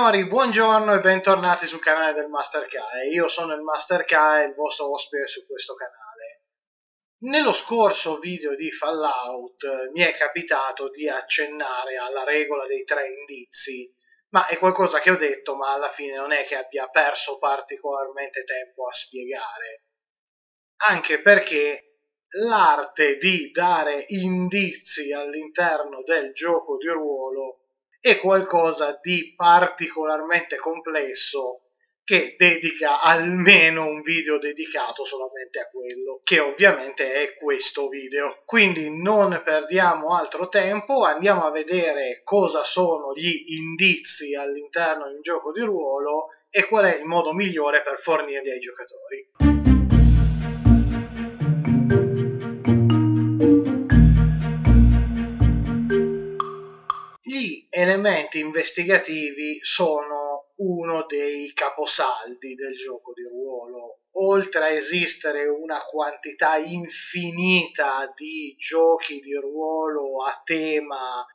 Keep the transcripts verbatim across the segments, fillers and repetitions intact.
Signori, buongiorno e bentornati sul canale del Master K. Io sono il Master K, il vostro ospite su questo canale. Nello scorso video di Fallout mi è capitato di accennare alla regola dei tre indizi, ma è qualcosa che ho detto, ma alla fine non è che abbia perso particolarmente tempo a spiegare. Anche perché l'arte di dare indizi all'interno del gioco di ruolo è qualcosa di particolarmente complesso che dedica almeno un video dedicato solamente a quello, che ovviamente è questo video. Quindi non perdiamo altro tempo, andiamo a vedere cosa sono gli indizi all'interno di un gioco di ruolo e qual è il modo migliore per fornirli ai giocatori. Gli elementi investigativi sono uno dei caposaldi del gioco di ruolo. Oltre a esistere una quantità infinita di giochi di ruolo a tema,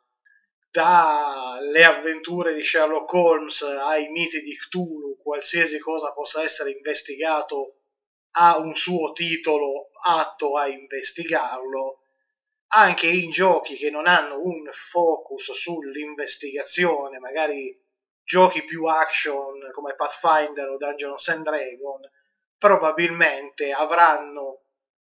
dalle avventure di Sherlock Holmes ai miti di Cthulhu, qualsiasi cosa possa essere investigato ha un suo titolo atto a investigarlo. Anche in giochi che non hanno un focus sull'investigazione, magari giochi più action come Pathfinder o Dungeons and Dragons, probabilmente avranno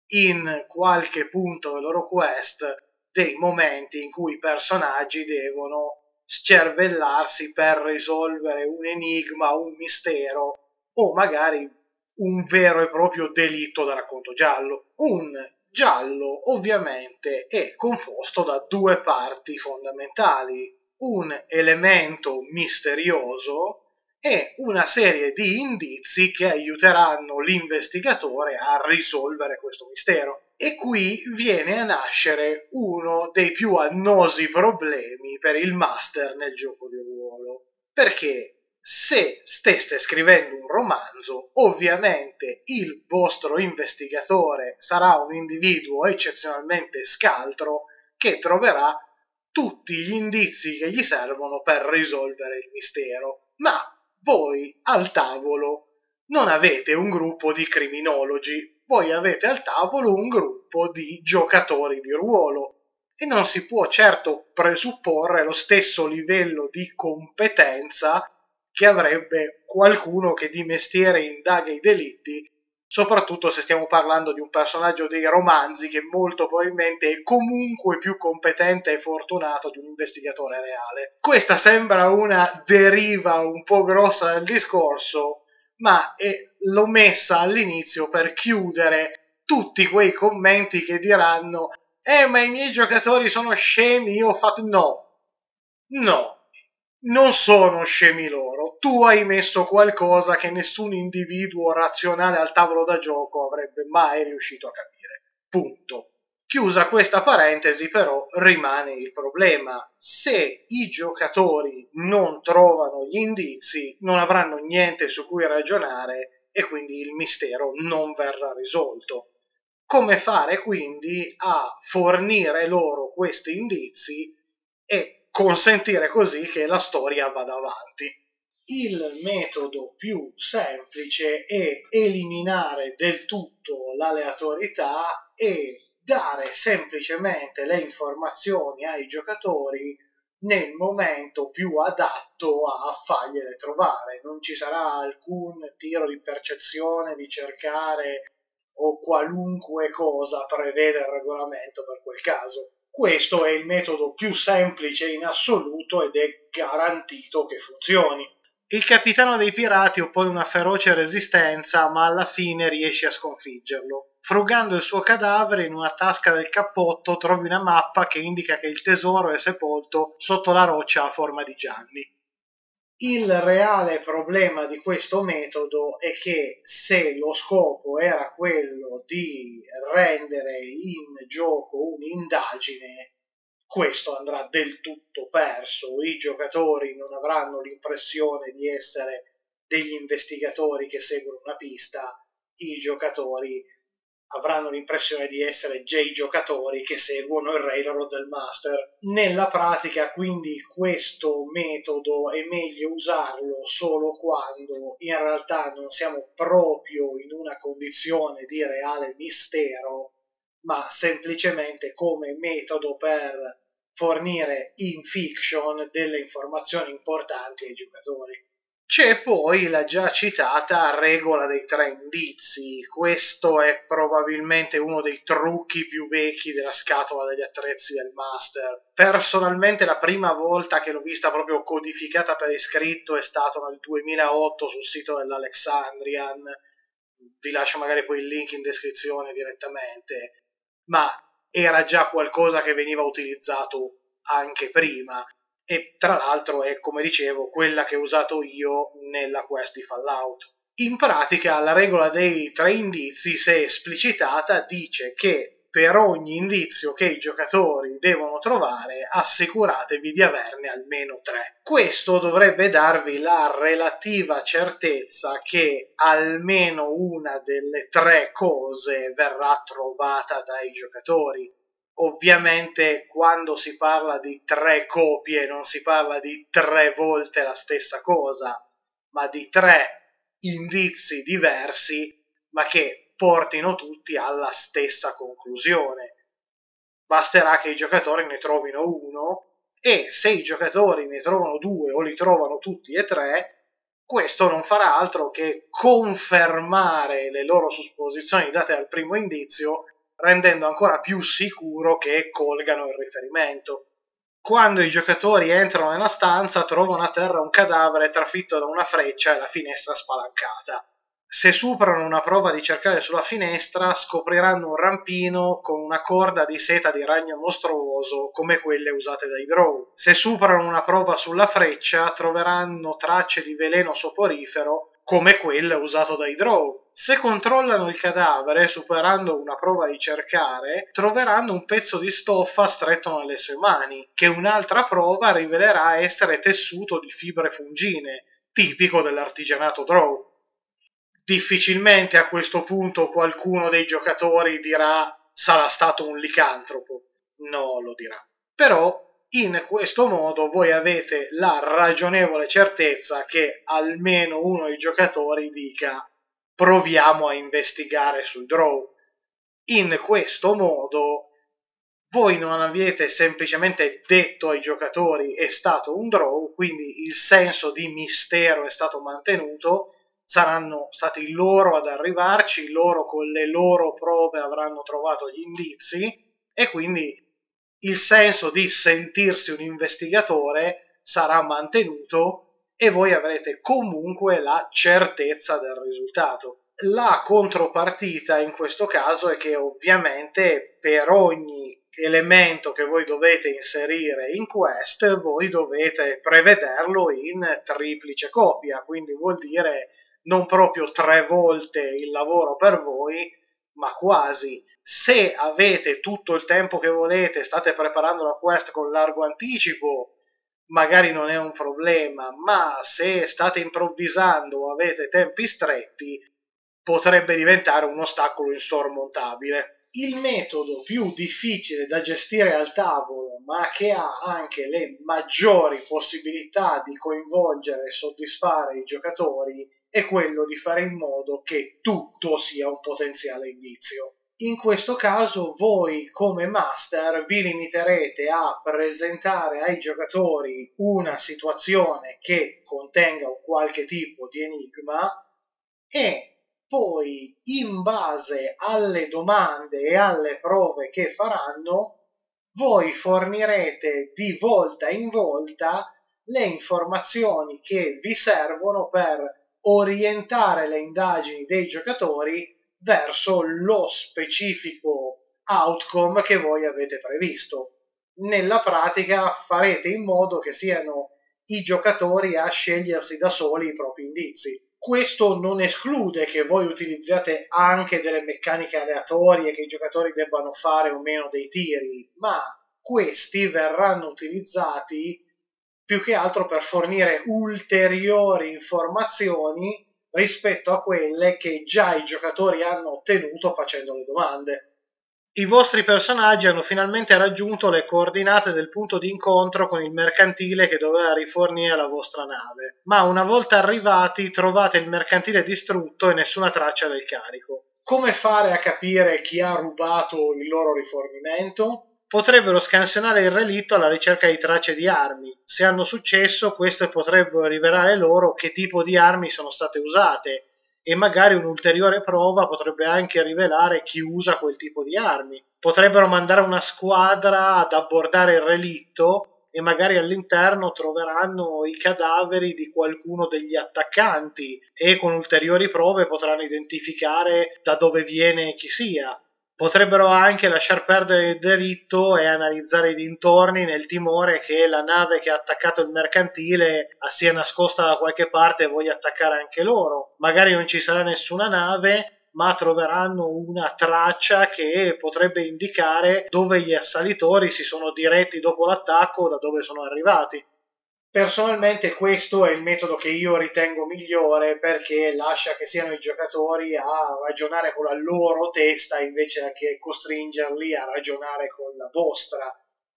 in qualche punto del loro quest dei momenti in cui i personaggi devono scervellarsi per risolvere un enigma, un mistero o magari un vero e proprio delitto da racconto giallo. Un giallo ovviamente è composto da due parti fondamentali: un elemento misterioso e una serie di indizi che aiuteranno l'investigatore a risolvere questo mistero. E qui viene a nascere uno dei più annosi problemi per il master nel gioco di ruolo, perché se steste scrivendo un romanzo, ovviamente il vostro investigatore sarà un individuo eccezionalmente scaltro che troverà tutti gli indizi che gli servono per risolvere il mistero. Ma voi al tavolo non avete un gruppo di criminologi, voi avete al tavolo un gruppo di giocatori di ruolo e non si può certo presupporre lo stesso livello di competenza che avrebbe qualcuno che di mestiere indaga i delitti, soprattutto se stiamo parlando di un personaggio dei romanzi che molto probabilmente è comunque più competente e fortunato di un investigatore reale. Questa sembra una deriva un po' grossa del discorso, ma è, l'ho messa all'inizio per chiudere tutti quei commenti che diranno «Eh, ma i miei giocatori sono scemi, io ho fatto...» No, no. Non sono scemi loro, tu hai messo qualcosa che nessun individuo razionale al tavolo da gioco avrebbe mai riuscito a capire. Punto. Chiusa questa parentesi, però, rimane il problema. Se i giocatori non trovano gli indizi, non avranno niente su cui ragionare e quindi il mistero non verrà risolto. Come fare quindi a fornire loro questi indizi e consentire così che la storia vada avanti? Il metodo più semplice è eliminare del tutto l'aleatorietà e dare semplicemente le informazioni ai giocatori nel momento più adatto a fargliele trovare. Non ci sarà alcun tiro di percezione, di cercare o qualunque cosa prevede il regolamento per quel caso. Questo è il metodo più semplice in assoluto ed è garantito che funzioni. Il capitano dei pirati oppone una feroce resistenza, ma alla fine riesce a sconfiggerlo. Frugando il suo cadavere, in una tasca del cappotto trovi una mappa che indica che il tesoro è sepolto sotto la roccia a forma di Gianni. Il reale problema di questo metodo è che se lo scopo era quello di rendere in gioco un'indagine, questo andrà del tutto perso. I giocatori non avranno l'impressione di essere degli investigatori che seguono una pista, i giocatori avranno l'impressione di essere già i giocatori che seguono il railroad del master. Nella pratica, quindi, questo metodo è meglio usarlo solo quando in realtà non siamo proprio in una condizione di reale mistero, ma semplicemente come metodo per fornire in fiction delle informazioni importanti ai giocatori. C'è poi la già citata regola dei tre indizi. Questo è probabilmente uno dei trucchi più vecchi della scatola degli attrezzi del master. Personalmente la prima volta che l'ho vista proprio codificata per iscritto è stato nel duemilaotto sul sito dell'Alexandrian. Vi lascio magari poi il link in descrizione direttamente, ma era già qualcosa che veniva utilizzato anche prima. E tra l'altro è, come dicevo, quella che ho usato io nella quest di Fallout. In pratica la regola dei tre indizi, se esplicitata, dice che per ogni indizio che i giocatori devono trovare, assicuratevi di averne almeno tre. Questo dovrebbe darvi la relativa certezza che almeno una delle tre cose verrà trovata dai giocatori. Ovviamente quando si parla di tre copie non si parla di tre volte la stessa cosa, ma di tre indizi diversi, ma che portino tutti alla stessa conclusione. Basterà che i giocatori ne trovino uno, e se i giocatori ne trovano due o li trovano tutti e tre, questo non farà altro che confermare le loro supposizioni date al primo indizio, rendendo ancora più sicuro che colgano il riferimento. Quando i giocatori entrano nella stanza, trovano a terra un cadavere trafitto da una freccia e la finestra spalancata. Se superano una prova di cercare sulla finestra, scopriranno un rampino con una corda di seta di ragno mostruoso, come quelle usate dai Drow. Se superano una prova sulla freccia, troveranno tracce di veleno soporifero, come quelle usato dai Drow. Se controllano il cadavere, superando una prova di cercare, troveranno un pezzo di stoffa stretto nelle sue mani, che un'altra prova rivelerà essere tessuto di fibre fungine, tipico dell'artigianato Drow. Difficilmente a questo punto qualcuno dei giocatori dirà sarà stato un licantropo. No, lo dirà. Però in questo modo voi avete la ragionevole certezza che almeno uno dei giocatori dica proviamo a investigare sul Drow. In questo modo voi non avete semplicemente detto ai giocatori è stato un Drow, quindi il senso di mistero è stato mantenuto, saranno stati loro ad arrivarci, loro con le loro prove avranno trovato gli indizi, e quindi il senso di sentirsi un investigatore sarà mantenuto e voi avrete comunque la certezza del risultato. La contropartita in questo caso è che ovviamente per ogni elemento che voi dovete inserire in quest voi dovete prevederlo in triplice copia, quindi vuol dire non proprio tre volte il lavoro per voi, ma quasi. Se avete tutto il tempo che volete, state preparando la quest con largo anticipo, magari non è un problema, ma se state improvvisando o avete tempi stretti, potrebbe diventare un ostacolo insormontabile. Il metodo più difficile da gestire al tavolo, ma che ha anche le maggiori possibilità di coinvolgere e soddisfare i giocatori, è quello di fare in modo che tutto sia un potenziale indizio. In questo caso voi come master vi limiterete a presentare ai giocatori una situazione che contenga un qualche tipo di enigma e poi in base alle domande e alle prove che faranno voi fornirete di volta in volta le informazioni che vi servono per orientare le indagini dei giocatori verso lo specifico outcome che voi avete previsto. Nella pratica farete in modo che siano i giocatori a scegliersi da soli i propri indizi. Questo non esclude che voi utilizziate anche delle meccaniche aleatorie, che i giocatori debbano fare o meno dei tiri, ma questi verranno utilizzati più che altro per fornire ulteriori informazioni rispetto a quelle che già i giocatori hanno ottenuto facendo le domande. I vostri personaggi hanno finalmente raggiunto le coordinate del punto di incontro con il mercantile che doveva rifornire la vostra nave, ma una volta arrivati trovate il mercantile distrutto e nessuna traccia del carico. Come fare a capire chi ha rubato il loro rifornimento? Potrebbero scansionare il relitto alla ricerca di tracce di armi. Se hanno successo, queste potrebbero rivelare loro che tipo di armi sono state usate, e magari un'ulteriore prova potrebbe anche rivelare chi usa quel tipo di armi. Potrebbero mandare una squadra ad abbordare il relitto e magari all'interno troveranno i cadaveri di qualcuno degli attaccanti e con ulteriori prove potranno identificare da dove viene chi sia. Potrebbero anche lasciar perdere il delitto e analizzare i dintorni nel timore che la nave che ha attaccato il mercantile sia nascosta da qualche parte e voglia attaccare anche loro. Magari non ci sarà nessuna nave, ma troveranno una traccia che potrebbe indicare dove gli assalitori si sono diretti dopo l'attacco o da dove sono arrivati. Personalmente questo è il metodo che io ritengo migliore, perché lascia che siano i giocatori a ragionare con la loro testa invece che costringerli a ragionare con la vostra.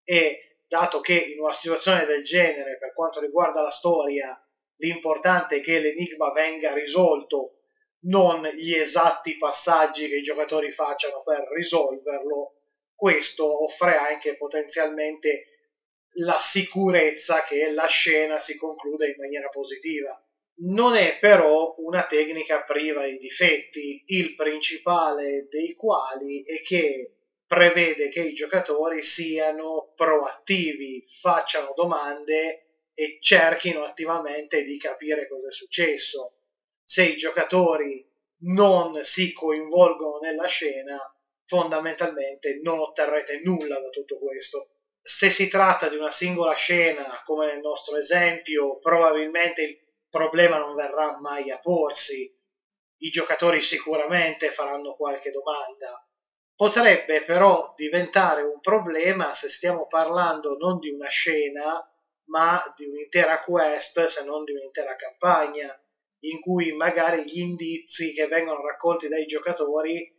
E dato che in una situazione del genere, per quanto riguarda la storia, l'importante è che l'enigma venga risolto, non gli esatti passaggi che i giocatori facciano per risolverlo, questo offre anche potenzialmente la sicurezza che la scena si concluda in maniera positiva. Non è però una tecnica priva di difetti, il principale dei quali è che prevede che i giocatori siano proattivi, facciano domande e cerchino attivamente di capire cosa è successo. Se i giocatori non si coinvolgono nella scena, fondamentalmente non otterrete nulla da tutto questo. Se si tratta di una singola scena, come nel nostro esempio, probabilmente il problema non verrà mai a porsi. I giocatori sicuramente faranno qualche domanda. Potrebbe però diventare un problema se stiamo parlando non di una scena, ma di un'intera quest, se non di un'intera campagna, in cui magari gli indizi che vengono raccolti dai giocatori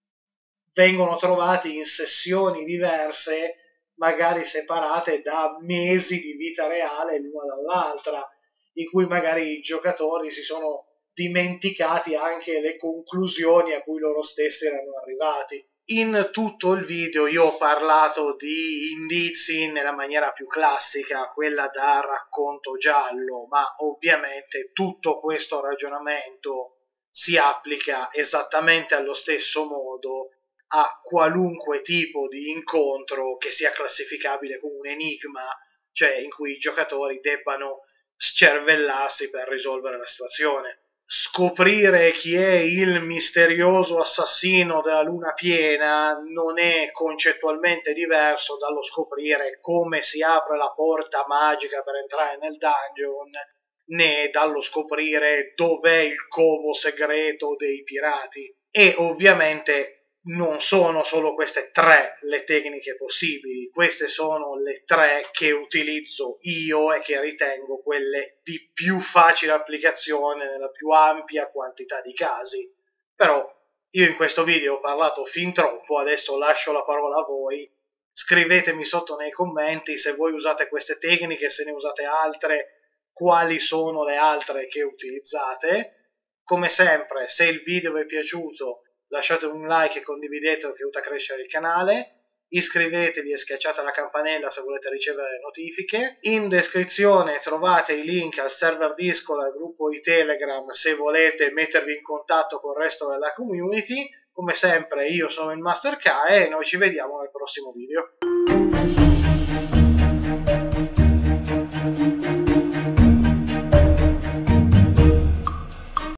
vengono trovati in sessioni diverse, magari separate da mesi di vita reale l'una dall'altra, in cui magari i giocatori si sono dimenticati anche le conclusioni a cui loro stessi erano arrivati. In tutto il video io ho parlato di indizi nella maniera più classica, quella da racconto giallo, ma ovviamente tutto questo ragionamento si applica esattamente allo stesso modo a qualunque tipo di incontro che sia classificabile come un enigma, cioè in cui i giocatori debbano scervellarsi per risolvere la situazione. Scoprire chi è il misterioso assassino della luna piena non è concettualmente diverso dallo scoprire come si apre la porta magica per entrare nel dungeon, né dallo scoprire dov'è il covo segreto dei pirati. E ovviamente non sono solo queste tre le tecniche possibili, queste sono le tre che utilizzo io e che ritengo quelle di più facile applicazione nella più ampia quantità di casi. Però io in questo video ho parlato fin troppo, adesso lascio la parola a voi. Scrivetemi sotto nei commenti se voi usate queste tecniche, se ne usate altre, quali sono le altre che utilizzate. Come sempre, se il video vi è piaciuto, lasciate un like e condividetelo, che aiuta a crescere il canale. Iscrivetevi e schiacciate la campanella se volete ricevere le notifiche. In descrizione trovate i link al server Discord, al gruppo di Telegram, se volete mettervi in contatto con il resto della community. Come sempre io sono il Master K e noi ci vediamo nel prossimo video.